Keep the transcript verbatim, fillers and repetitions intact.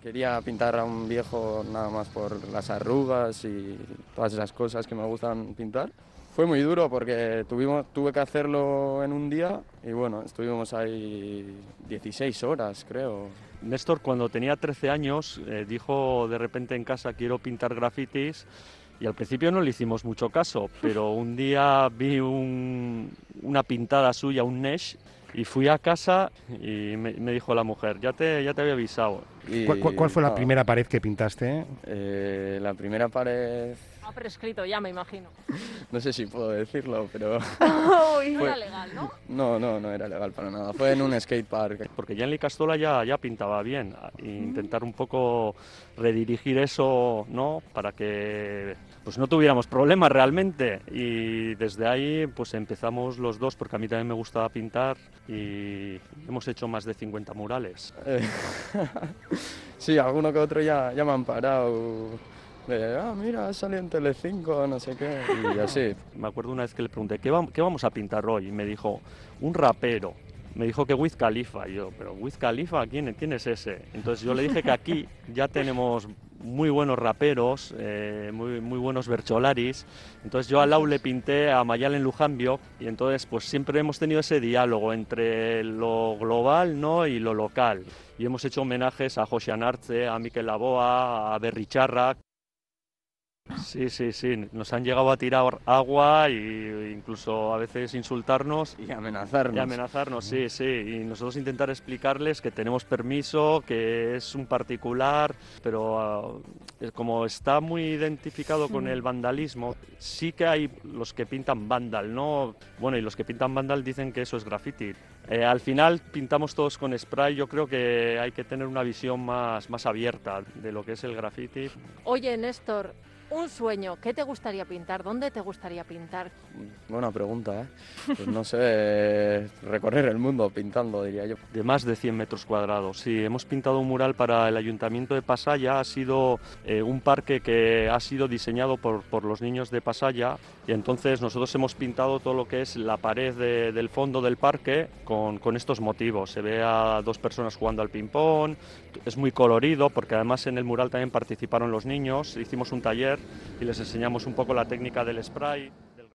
Quería pintar a un viejo nada más por las arrugas y todas esas cosas que me gustan pintar. Fue muy duro porque tuvimos, tuve que hacerlo en un día y bueno, estuvimos ahí dieciséis horas, creo. Néstor, cuando tenía trece años, eh, dijo de repente en casa: quiero pintar grafitis, y al principio no le hicimos mucho caso, pero un día vi un, una pintada suya, un Nesh, y fui a casa y me, me dijo la mujer: ya te, ya te había avisado. ¿Cuál, cuál- cuál Y fue la nada, primera pared que pintaste? eh, la primera pared, Ha prescrito ya, me imagino. no sé si puedo decirlo, pero Uy, no fue- era legal, ¿no? no, no, no era legal para nada. Fue en un skatepark. Porque ya en Licastola ya, ya pintaba bien, e intentar un poco redirigir eso, ¿no?, para que pues no tuviéramos problemas realmente, y desde ahí pues empezamos los dos, porque a mí también me gustaba pintar, y hemos hecho más de cincuenta murales. Eh, Sí, alguno que otro ya, ya me han parado. De, ah, mira, salió en Telecinco, no sé qué, y así. Me acuerdo una vez que le pregunté: ¿qué, vam- qué vamos a pintar hoy? Y me dijo: un rapero. Me dijo que Wiz Khalifa. Y yo: ¿pero Wiz Khalifa? ¿Quién, quién es ese? Entonces yo le dije que aquí ya tenemos muy buenos raperos, eh, muy, muy buenos bercholaris. Entonces yo al Lau le pinté a Mayalen Lujambio, y entonces pues siempre hemos tenido ese diálogo entre lo global, ¿no?, y lo local. Y hemos hecho homenajes a José Anartze, a Mikel Laboa, a Berri Charra. Sí, sí, sí, nos han llegado a tirar agua e incluso a veces insultarnos Y amenazarnos. y amenazarnos, sí, sí, y nosotros intentar explicarles que tenemos permiso, que es un particular, pero uh, como está muy identificado con el vandalismo, sí que hay los que pintan vándal, ¿no? Bueno, y los que pintan vándal dicen que eso es graffiti. Eh, al final pintamos todos con spray. Yo creo que hay que tener una visión más, más abierta de lo que es el graffiti. Oye, Néstor, un sueño, ¿qué te gustaría pintar? ¿Dónde te gustaría pintar? Buena pregunta, ¿eh? Pues no sé, recorrer el mundo pintando, diría yo. De más de cien metros cuadrados, sí. Hemos pintado un mural para el Ayuntamiento de Pasaya. Ha sido eh, un parque que ha sido diseñado por, por los niños de Pasaya, y entonces nosotros hemos pintado todo lo que es la pared de, del fondo del parque con, con estos motivos. Se ve a dos personas jugando al ping-pong, es muy colorido porque además en el mural también participaron los niños. Hicimos un taller y les enseñamos un poco la técnica del spray.